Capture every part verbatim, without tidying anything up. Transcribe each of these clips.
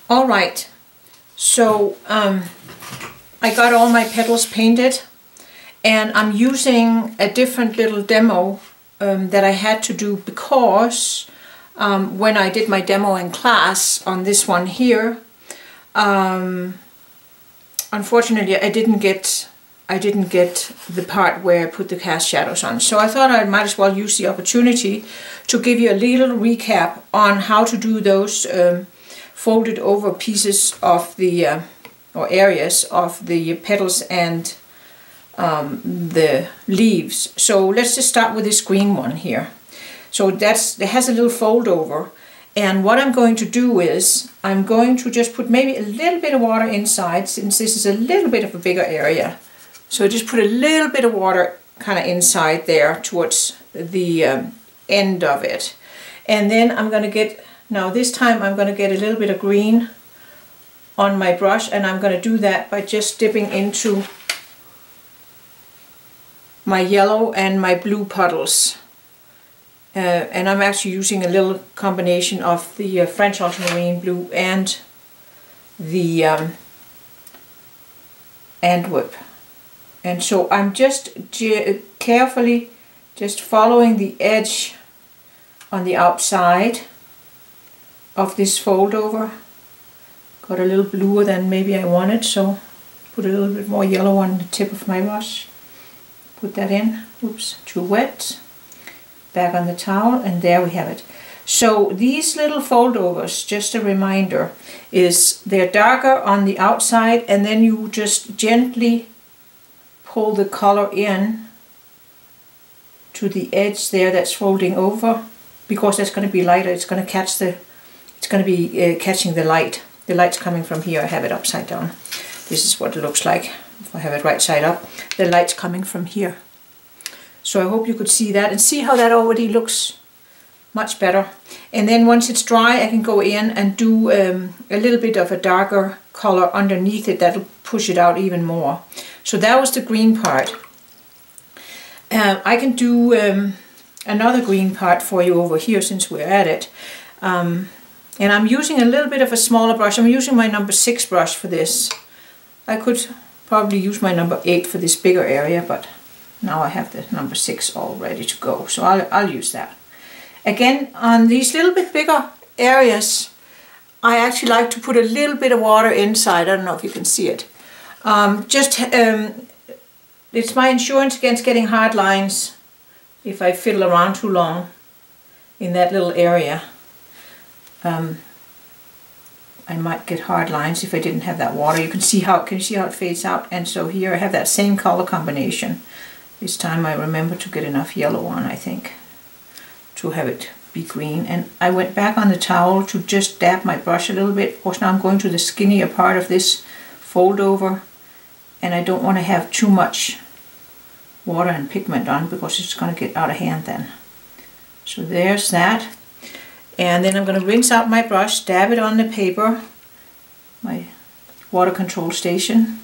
All right, so um, I got all my petals painted, and I'm using a different little demo um, that I had to do because um, when I did my demo in class on this one here, um, unfortunately I didn't get I didn't get the part where I put the cast shadows on. So I thought I might as well use the opportunity to give you a little recap on how to do those um, folded over pieces of the uh, or areas of the petals and um, the leaves. So let's just start with this green one here. So that's it has a little fold over, and what I'm going to do is I'm going to just put maybe a little bit of water inside, since this is a little bit of a bigger area. So just put a little bit of water kind of inside there towards the um, end of it, and then I'm going to get Now this time I'm going to get a little bit of green on my brush, and I'm going to do that by just dipping into my yellow and my blue puddles. Uh, and I'm actually using a little combination of the uh, French ultramarine blue and the um, Antwerp. And so I'm just carefully just following the edge on the outside of this fold over. Got a little bluer than maybe I wanted, so put a little bit more yellow on the tip of my brush. Put that in. Oops, too wet. Back on the towel, and there we have it. So these little fold overs, just a reminder, is they're darker on the outside, and then you just gently pull the color in to the edge there that's folding over, because that's going to be lighter. It's going to catch the It's going to be uh, catching the light. The light's coming from here. I have it upside down. This is what it looks like if I have it right side up. The light's coming from here. So I hope you could see that and see how that already looks much better. And then once it's dry, I can go in and do um, a little bit of a darker color underneath it. That'll push it out even more. So that was the green part. Uh, I can do um, another green part for you over here since we're at it. Um, And I'm using a little bit of a smaller brush. I'm using my number six brush for this. I could probably use my number eight for this bigger area, but now I have the number six all ready to go. So I'll, I'll use that. Again, on these little bit bigger areas, I actually like to put a little bit of water inside. I don't know if you can see it. Um, just, um, it's my insurance against getting hard lines if I fiddle around too long in that little area. Um, I might get hard lines if I didn't have that water. You can see how can you see how it fades out, and so here I have that same color combination. This time I remember to get enough yellow on, I think, to have it be green. And I went back on the towel to just dab my brush a little bit. Of course, now I'm going to the skinnier part of this fold over, and I don't want to have too much water and pigment on because it's going to get out of hand then. So there's that. And then I'm going to rinse out my brush, dab it on the paper, my water control station.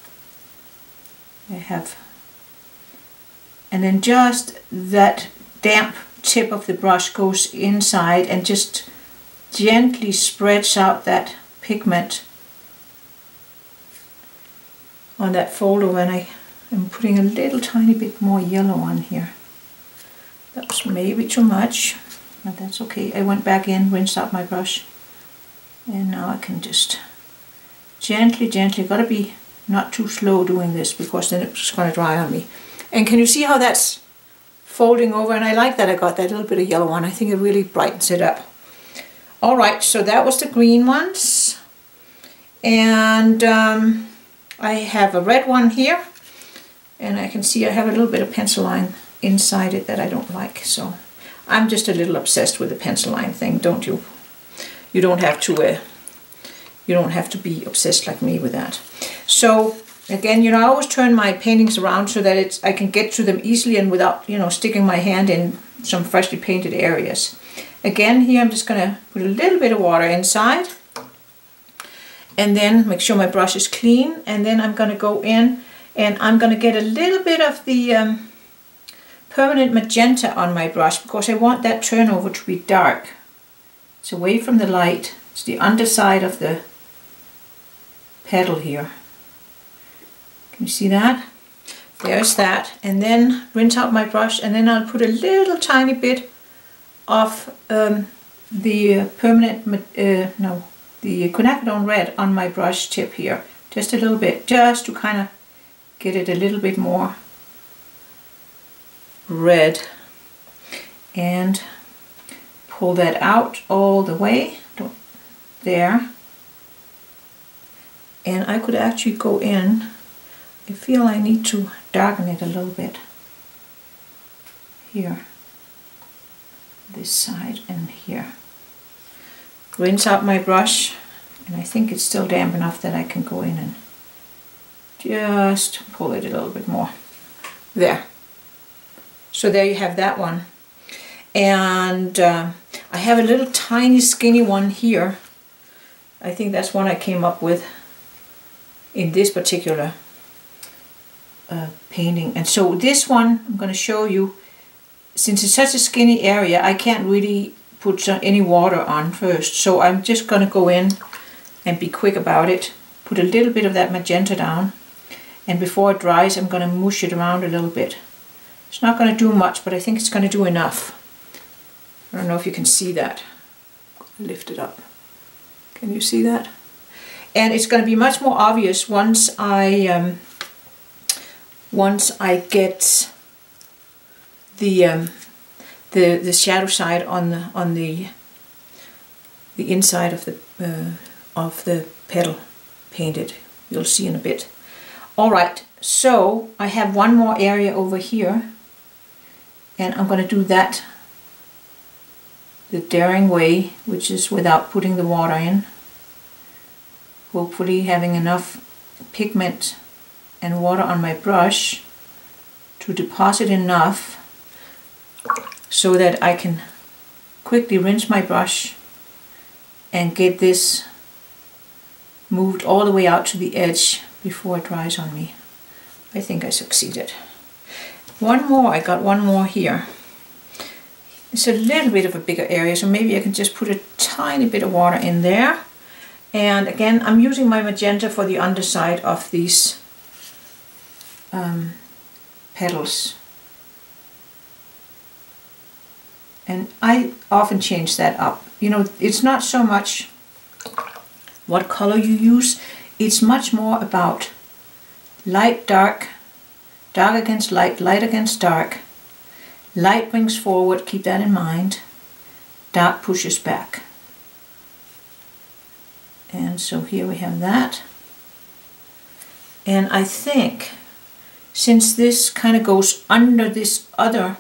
I have, and then just that damp tip of the brush goes inside and just gently spreads out that pigment on that fold over, and I am putting a little tiny bit more yellow on here. That was maybe too much, but that's okay. I went back in, rinsed out my brush, and now I can just gently, gently, gotta be not too slow doing this because then it's just gonna dry on me. And can you see how that's folding over? And I like that I got that little bit of yellow on. I think it really brightens it up. All right, so that was the green ones. And um, I have a red one here, and I can see I have a little bit of pencil line inside it that I don't like. So I'm just a little obsessed with the pencil line thing, don't you? You don't have to. Uh, you don't have to be obsessed like me with that. So again, you know, I always turn my paintings around so that it's I can get to them easily and without, you know, sticking my hand in some freshly painted areas. Again, here I'm just gonna put a little bit of water inside, and then make sure my brush is clean. And then I'm gonna go in and I'm gonna get a little bit of the um, permanent magenta on my brush because I want that turnover to be dark. It's away from the light. It's the underside of the petal here. Can you see that? There's that. And then rinse out my brush, and then I'll put a little tiny bit of um, the uh, permanent, uh, no, the quinacridone red on my brush tip here. Just a little bit, just to kind of get it a little bit more red. And pull that out all the way, there. And I could actually go in, I feel I need to darken it a little bit. Here, this side and here. Rinse out my brush, and I think it's still damp enough that I can go in and just pull it a little bit more. There. So there you have that one. And uh, I have a little tiny skinny one here. I think that's one I came up with in this particular uh, painting. And so this one I'm going to show you, since it's such a skinny area, I can't really put some, any water on first. So I'm just going to go in and be quick about it. Put a little bit of that magenta down. And before it dries, I'm going to mush it around a little bit. It's not going to do much, but I think it's going to do enough. I don't know if you can see that. Lift it up. Can you see that? And it's going to be much more obvious once I um, once I get the um, the the shadow side on the on the the inside of the uh, of the petal painted. You'll see in a bit. All right. So I have one more area over here, and I'm going to do that the daring way, which is without putting the water in. Hopefully having enough pigment and water on my brush to deposit enough so that I can quickly rinse my brush and get this moved all the way out to the edge before it dries on me. I think I succeeded. One more, I got one more here. It's a little bit of a bigger area, so maybe I can just put a tiny bit of water in there. And again, I'm using my magenta for the underside of these um, petals. And I often change that up. You know, it's not so much what color you use, it's much more about light, dark, dark against light, light against dark. Light brings forward, keep that in mind. Dark pushes back. And so here we have that. And I think, since this kind of goes under this other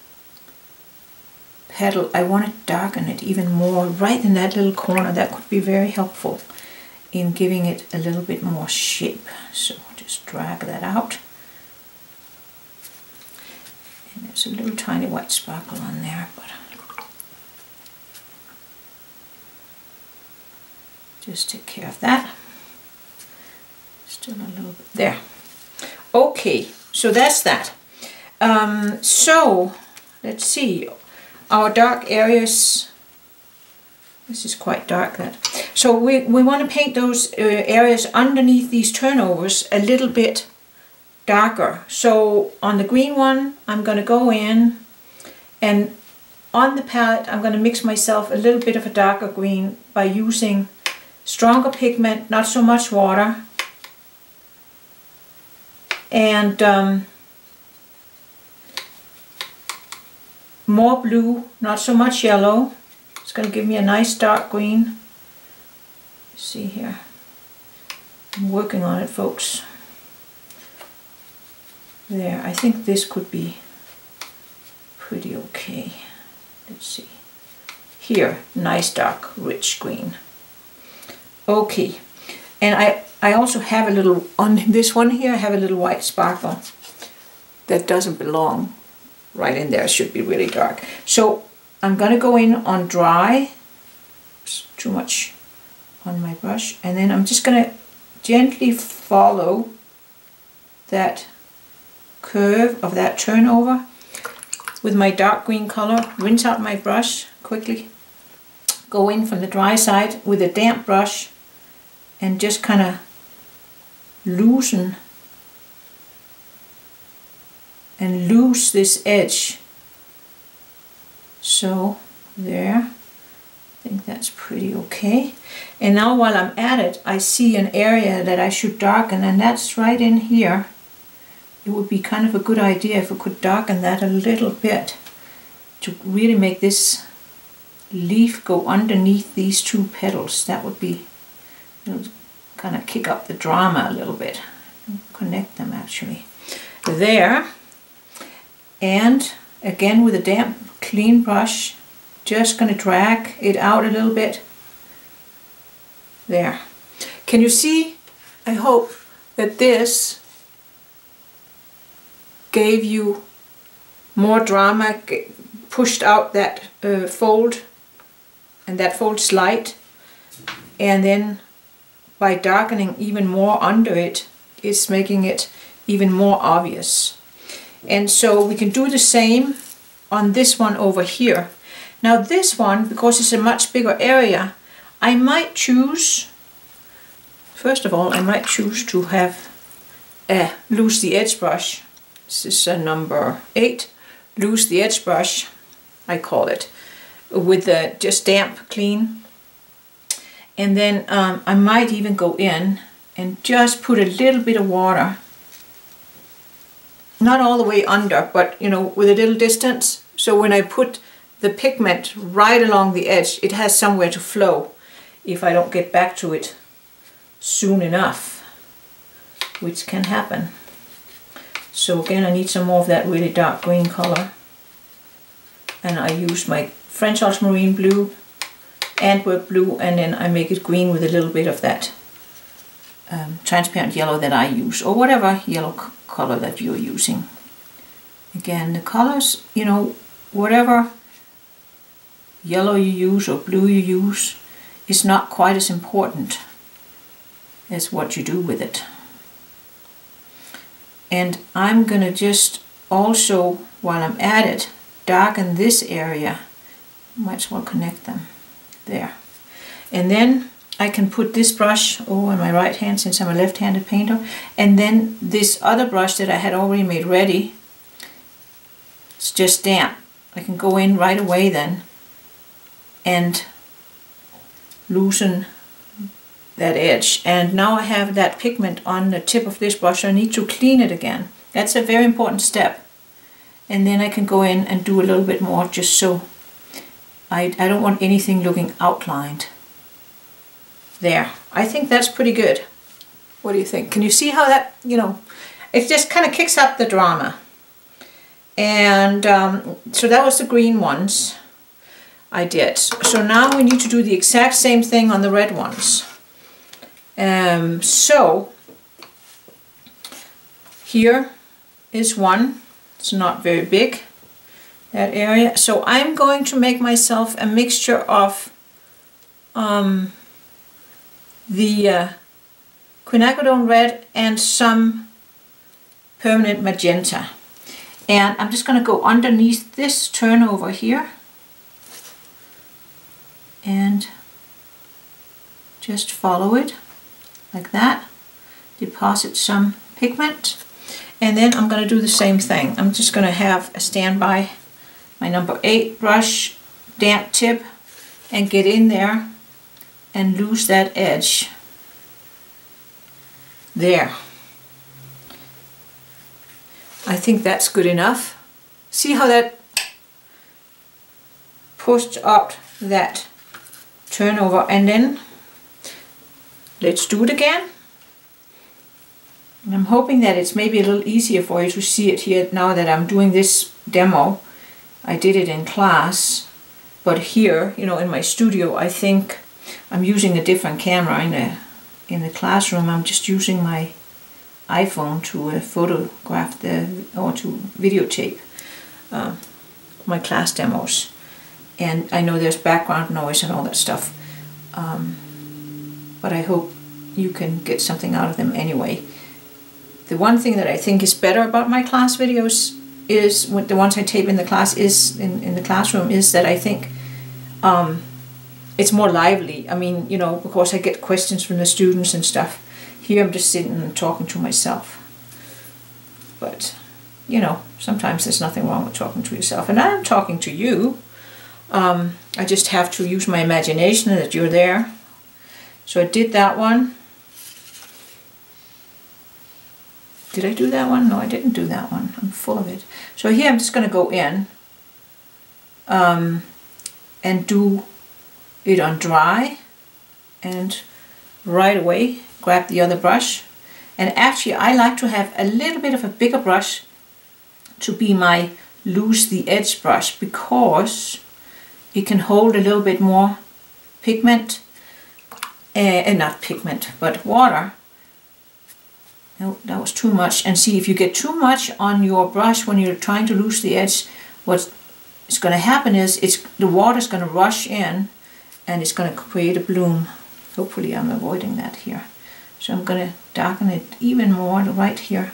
petal, I want to darken it even more right in that little corner. That could be very helpful in giving it a little bit more shape. So just drag that out. And there's a little tiny white sparkle on there, but just take care of that. Still a little bit there. Okay, so that's that. Um, so let's see, our dark areas. This is quite dark. That so we we want to paint those uh, areas underneath these turnovers a little bit darker. So on the green one, I'm going to go in, and on the palette, I'm going to mix myself a little bit of a darker green by using stronger pigment, not so much water, and um, more blue, not so much yellow. It's going to give me a nice dark green. See here, I'm working on it, folks. There, I think this could be pretty okay. Let's see. Here, nice dark rich green. Okay, and I, I also have a little, on this one here, I have a little white sparkle that doesn't belong right in there. It should be really dark. So I'm going to go in on dry. It's too much on my brush. And then I'm just going to gently follow that curve of that turnover with my dark green color. Rinse out my brush quickly. Go in from the dry side with a damp brush and just kind of loosen and loose this edge. So there, I think that's pretty okay. And now while I'm at it, I see an area that I should darken, and that's right in here. It would be kind of a good idea if we could darken that a little bit to really make this leaf go underneath these two petals. That would be, you know, kind of kick up the drama a little bit. Connect them actually. There. And again with a damp clean brush, just going to drag it out a little bit. There. Can you see, I hope, that this gave you more drama, pushed out that uh, fold, and that fold's light, and then by darkening even more under it, it's making it even more obvious. And so we can do the same on this one over here. Now this one, because it's a much bigger area, I might choose, first of all, I might choose to have a loose the edge brush. This is a number eight, loose the edge brush, I call it, with the just damp clean. And then um, I might even go in and just put a little bit of water, not all the way under, but you know, with a little distance. So when I put the pigment right along the edge, it has somewhere to flow if I don't get back to it soon enough, which can happen. So again, I need some more of that really dark green color. And I use my French ultramarine blue, Antwerp blue, and then I make it green with a little bit of that um, transparent yellow that I use, or whatever yellow color that you're using. Again, the colors, you know, whatever yellow you use or blue you use is not quite as important as what you do with it. And I'm gonna just also, while I'm at it, darken this area. Might as well connect them there. And then I can put this brush over on my right hand, since I'm a left-handed painter, and then this other brush that I had already made ready, it's just damp. I can go in right away then and loosen that edge. And now I have that pigment on the tip of this brush, so I need to clean it again. That's a very important step. And then I can go in and do a little bit more, just so I, I don't want anything looking outlined. There. I think that's pretty good. What do you think? Can you see how that, you know, it just kind of kicks up the drama. And um, so that was the green ones I did. So now we need to do the exact same thing on the red ones. Um, so here is one. It's not very big, that area. So I'm going to make myself a mixture of um, the uh, quinacridone red and some permanent magenta. And I'm just going to go underneath this turnover here and just follow it like that. Deposit some pigment. And then I'm going to do the same thing. I'm just going to have a standby, my number eight brush, damp tip, and get in there and lose that edge. There. I think that's good enough. See how that pushed up that turnover, and then let's do it again. And I'm hoping that it's maybe a little easier for you to see it here now that I'm doing this demo. I did it in class, but here, you know, in my studio, I think I'm using a different camera. In the, in the classroom, I'm just using my iPhone to uh, photograph the, or to videotape uh, my class demos. And I know there's background noise and all that stuff, um, but I hope you can get something out of them anyway. The one thing that I think is better about my class videos is, when the ones I tape in the class is in, in the classroom, is that I think um, it's more lively. I mean, you know, because I get questions from the students and stuff. Here I'm just sitting and talking to myself. But, you know, sometimes there's nothing wrong with talking to yourself. And I'm talking to you. Um, I just have to use my imagination that you're there. So I did that one. Did I do that one? No, I didn't do that one. I'm full of it. So here I'm just going to go in um, and do it on dry, and right away grab the other brush. And actually I like to have a little bit of a bigger brush to be my loose the edge brush, because it can hold a little bit more pigment, and uh, not pigment, but water. No, that was too much. And see, if you get too much on your brush when you're trying to loose the edge, what's going to happen is it's the water's going to rush in and it's going to create a bloom. Hopefully I'm avoiding that here. So I'm going to darken it even more right here.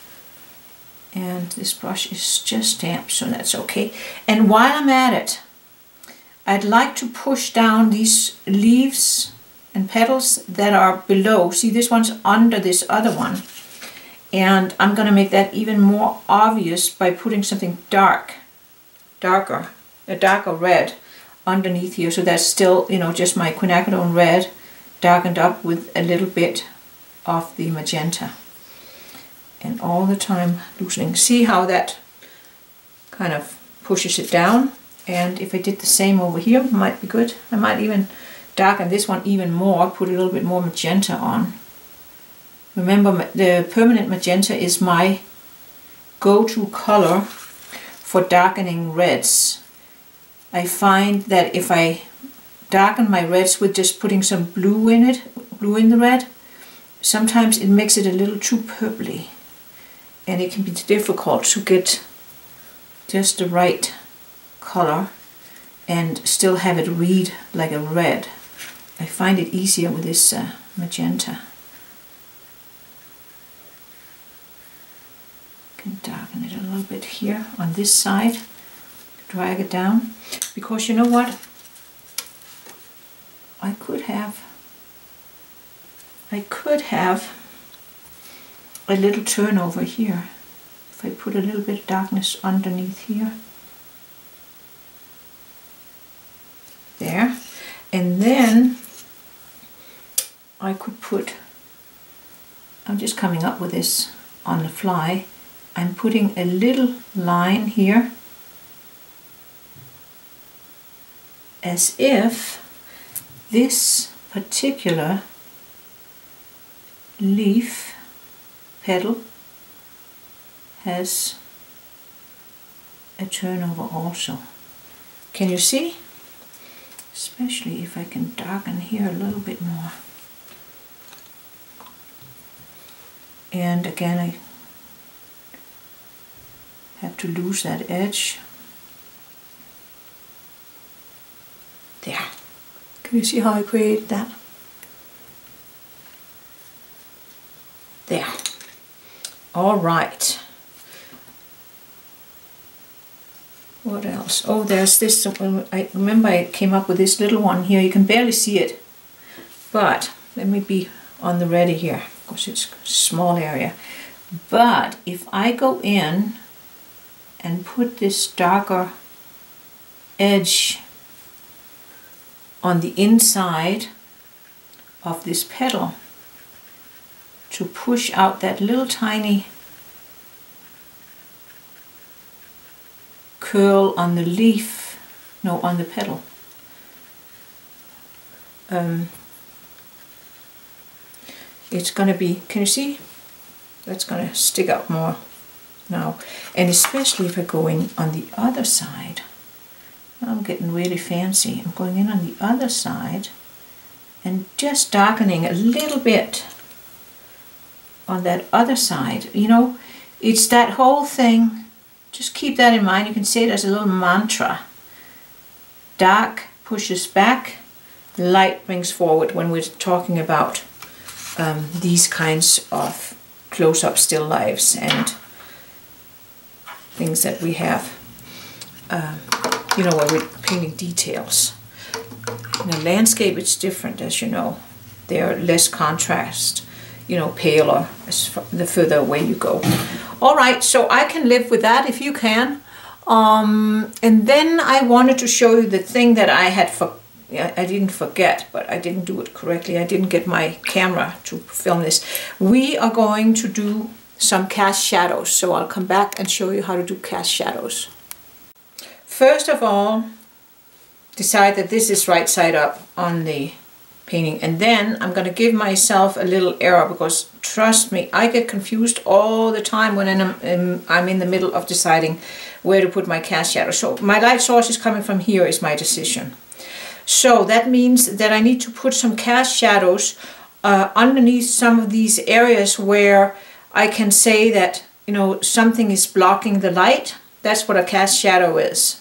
And this brush is just damp, so that's okay. And while I'm at it, I'd like to push down these leaves and petals that are below. See, this one's under this other one. And I'm going to make that even more obvious by putting something dark, darker, a darker red underneath here. So that's still, you know, just my quinacridone red darkened up with a little bit of the magenta. And all the time loosening. See how that kind of pushes it down? And if I did the same over here, it might be good. I might even darken this one even more, put a little bit more magenta on. Remember, the permanent magenta is my go-to color for darkening reds. I find that if I darken my reds with just putting some blue in it, blue in the red, sometimes it makes it a little too purpley. And it can be difficult to get just the right color and still have it read like a red. I find it easier with this uh, magenta. Can darken it a little bit here on this side, drag it down, because you know what? I could have, I could have a little turnover here. If I put a little bit of darkness underneath here. There. And then I could put, I'm just coming up with this on the fly, I'm putting a little line here as if this particular leaf petal has a turnover also. Can you see? Especially if I can darken here a little bit more. And again, I have to lose that edge. There. Can you see how I create that? There. All right. What else? Oh, there's this. I remember I came up with this little one here. You can barely see it. But let me be on the ready here, because it's a small area. But if I go in and put this darker edge on the inside of this petal to push out that little tiny curl on the leaf, no, on the petal. Um, it's going to be, can you see? That's going to stick out more now. And especially if I go in on the other side. I'm getting really fancy. I'm going in on the other side and just darkening a little bit on that other side. You know, it's that whole thing. Just keep that in mind. You can say it as a little mantra. Dark pushes back, light brings forward when we're talking about um, these kinds of close-up still lifes and things that we have, um, you know, where we're painting details. In a landscape, it's different, as you know. There are less contrast. you know, paler as far, the further away you go. All right, so I can live with that if you can. Um, and then I wanted to show you the thing that I had for I didn't forget, but I didn't do it correctly. I didn't get my camera to film this. We are going to do some cast shadows, so I'll come back and show you how to do cast shadows. First of all, decide that this is right side up on the painting, and then I'm going to give myself a little error, because trust me, I get confused all the time when I'm, I'm in the middle of deciding where to put my cast shadow. So my light source is coming from here is my decision. So that means that I need to put some cast shadows uh, underneath some of these areas where I can say that, you know, something is blocking the light. That's what a cast shadow is.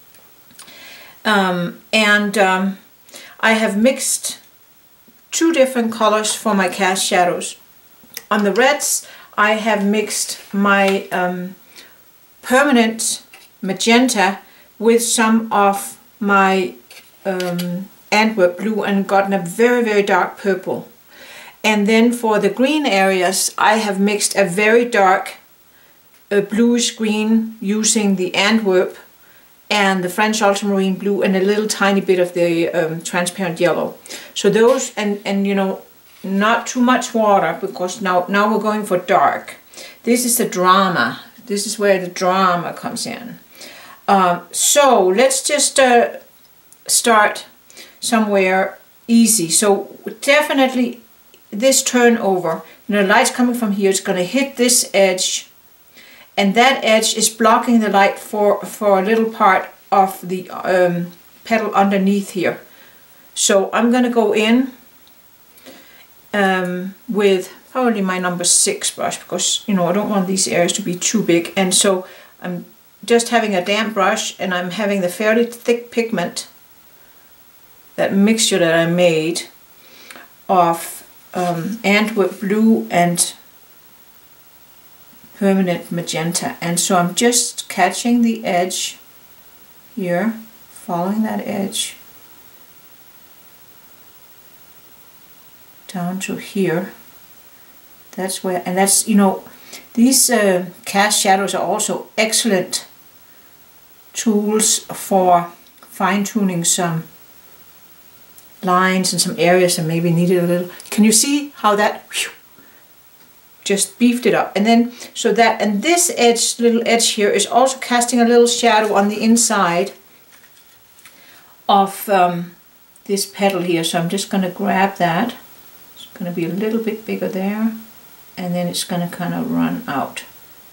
Um, and um, I have mixed two different colors for my cast shadows. On the reds, I have mixed my um, permanent magenta with some of my um, Antwerp blue and gotten a very, very dark purple. And then for the green areas, I have mixed a very dark uh, bluish green using the Antwerp and the French ultramarine blue and a little tiny bit of the um, transparent yellow. So those, and, and you know, not too much water, because now, now we're going for dark. This is the drama. This is where the drama comes in. Um, so let's just uh, start somewhere easy. So definitely this turnover, you know, the light's coming from here, it's going to hit this edge, and that edge is blocking the light for, for a little part of the um, petal underneath here. So I'm going to go in um, with probably my number six brush, because, you know, I don't want these areas to be too big. And so I'm just having a damp brush, and I'm having the fairly thick pigment, that mixture that I made of um, Antwerp blue and permanent magenta. And so I'm just catching the edge here, following that edge down to here. That's where, and that's, you know, these uh, cast shadows are also excellent tools for fine-tuning some lines and some areas that maybe needed a little. Can you see how that whew, just beefed it up? And then so that, and this edge, little edge here, is also casting a little shadow on the inside of um, this petal here. So I'm just going to grab that. It's going to be a little bit bigger there, and then it's going to kind of run out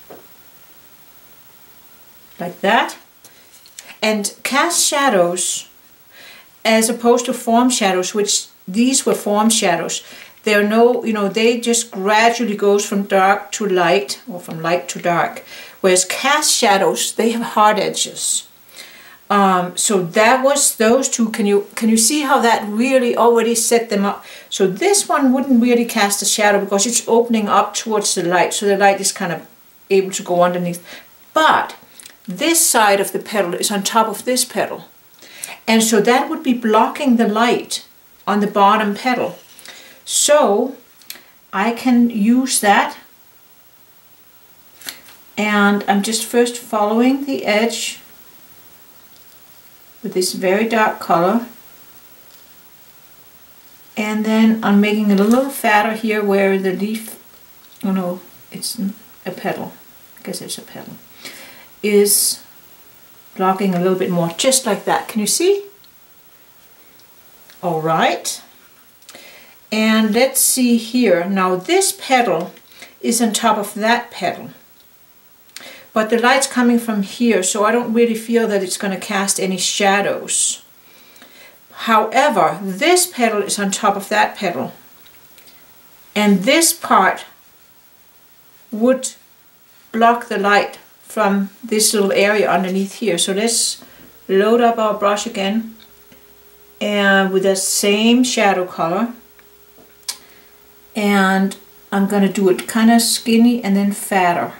like that. And cast shadows, as opposed to form shadows, which these were form shadows, there are no, you know, they just gradually goes from dark to light, or from light to dark. Whereas cast shadows, they have hard edges. Um, so that was those two. Can you can you see how that really already set them up? So this one wouldn't really cast a shadow because it's opening up towards the light, so the light is kind of able to go underneath. But this side of the petal is on top of this petal. And so that would be blocking the light on the bottom petal. So I can use that, and I'm just first following the edge with this very dark color, and then I'm making it a little fatter here where the leaf, oh no, it's a petal, I guess it's a petal, is blocking a little bit more, just like that. Can you see? All right. And let's see here. Now this petal is on top of that petal, but the light's coming from here, so I don't really feel that it's going to cast any shadows. However, this petal is on top of that petal, and this part would block the light from this little area underneath here. So let's load up our brush again, and with the same shadow color, and I'm going to do it kind of skinny and then fatter,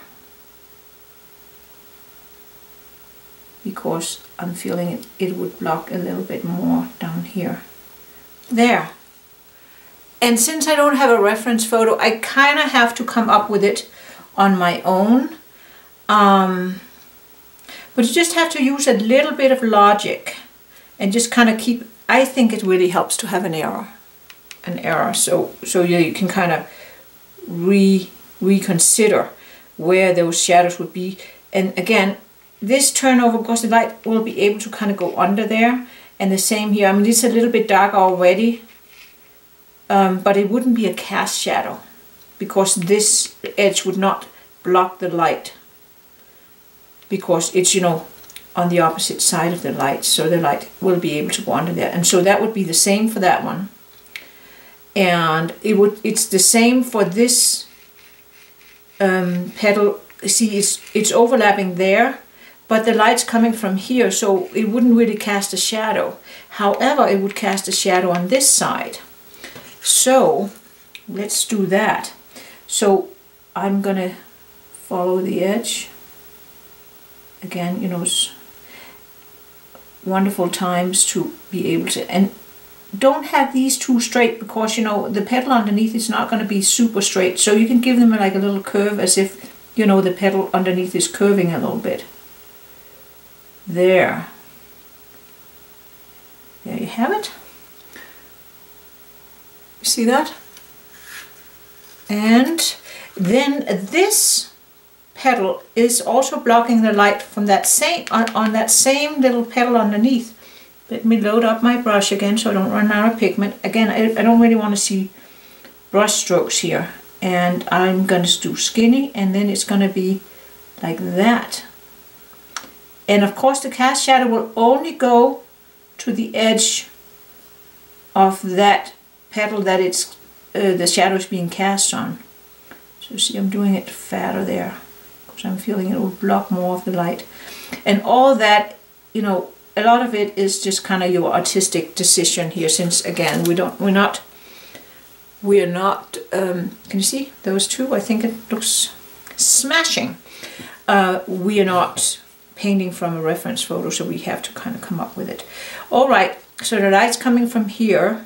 because I'm feeling it, it would block a little bit more down here. There. And since I don't have a reference photo, I kind of have to come up with it on my own. Um, but you just have to use a little bit of logic and just kind of keep, I think it really helps to have an error. An error, so so you, you can kind of re reconsider where those shadows would be. And again, this turnover, because the light will be able to kind of go under there. And the same here. I mean, it's a little bit darker already, um, but it wouldn't be a cast shadow because this edge would not block the light because it's, you know, on the opposite side of the light, so the light will be able to go under there. And so that would be the same for that one. And it would, it's the same for this um, petal. See, it's, it's overlapping there. But the light's coming from here, so it wouldn't really cast a shadow. However, it would cast a shadow on this side. So let's do that. So I'm gonna follow the edge. Again, you know, it's wonderful times to be able to, and don't have these two straight because, you know, the petal underneath is not going to be super straight. So you can give them like a little curve as if, you know, the petal underneath is curving a little bit. There. There you have it. See that? And then this petal is also blocking the light from that same, on, on that same little petal underneath. Let me load up my brush again so I don't run out of pigment. Again, I, I don't really want to see brush strokes here. And I'm going to do skinny, and then it's going to be like that. And of course the cast shadow will only go to the edge of that petal that it's uh, the shadow is being cast on. So see, I'm doing it fatter there because I'm feeling it will block more of the light. And all that, you know, a lot of it is just kind of your artistic decision here, since again we don't we're not we're not um, can you see those two? I think it looks smashing. Uh, we are not painting from a reference photo, so we have to kind of come up with it. All right, so the light's coming from here.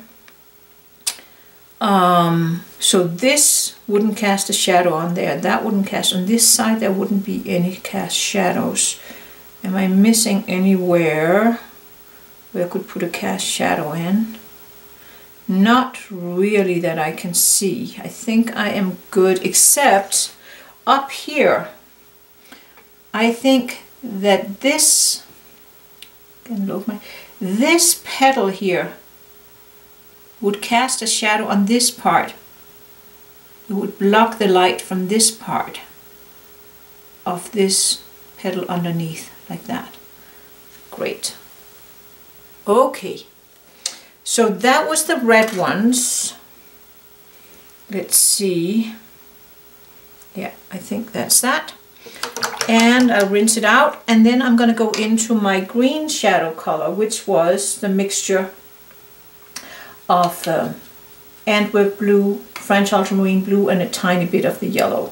Um, so this wouldn't cast a shadow on there. That wouldn't cast on this side. There wouldn't be any cast shadows. Am I missing anywhere where I could put a cast shadow in? Not really that I can see. I think I am good, except up here. I think that this, can load my, this petal here would cast a shadow on this part. It would block the light from this part of this petal underneath, like that. Great. Okay, so that was the red ones. Let's see. Yeah, I think that's that. And I'll rinse it out, and then I'm going to go into my green shadow color, which was the mixture of uh, Antwerp blue, French ultramarine blue, and a tiny bit of the yellow.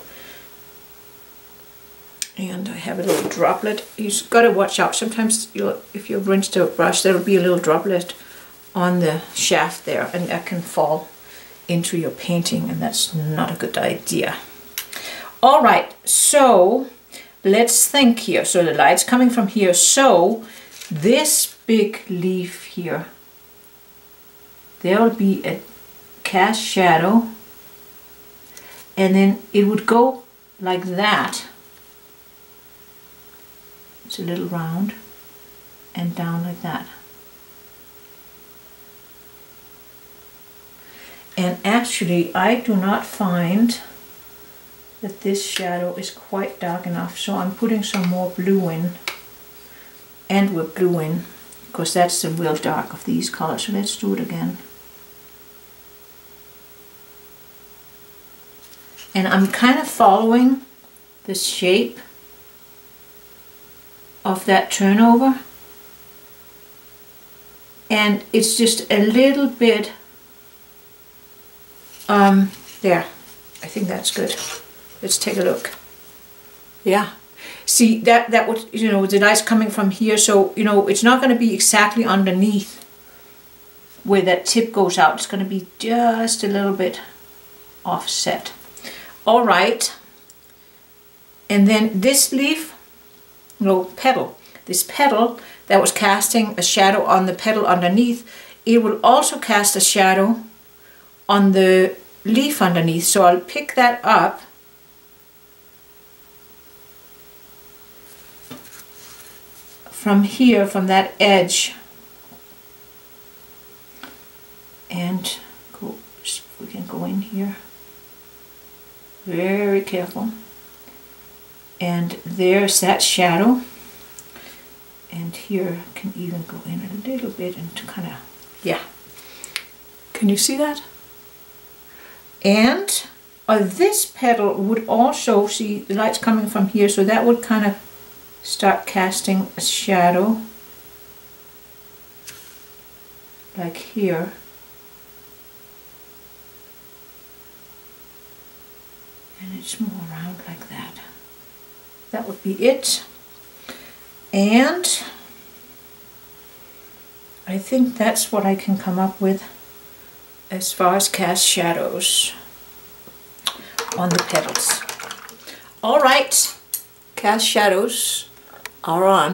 And I have a little droplet. You've got to watch out. Sometimes you'll, if you've rinsed a brush, there'll be a little droplet on the shaft there, and that can fall into your painting, and that's not a good idea. All right, so let's think here. So the light's coming from here. So this big leaf here, there will be a cast shadow, and then it would go like that. It's a little round, and down like that. And actually, I do not find that this shadow is quite dark enough, so I'm putting some more blue in, and with blue in, because that's the real dark of these colors. So let's do it again. And I'm kind of following the shape of that turnover, and it's just a little bit um, there. I think that's good. Let's take a look. Yeah, see that that would, you know, the light's coming from here, so you know it's not going to be exactly underneath where that tip goes out. It's going to be just a little bit offset. All right. And then this leaf, no, petal, this petal that was casting a shadow on the petal underneath, it will also cast a shadow on the leaf underneath. So I'll pick that up from here, from that edge, and go, see if we can go in here. Very careful. And there's that shadow. And here I can even go in a little bit and to kind of, yeah. Can you see that? And uh, this petal would also, see the light's coming from here, so that would kind of start casting a shadow like here. And it's more around like that. That would be it. And I think that's what I can come up with as far as cast shadows on the petals. All right, cast shadows are on.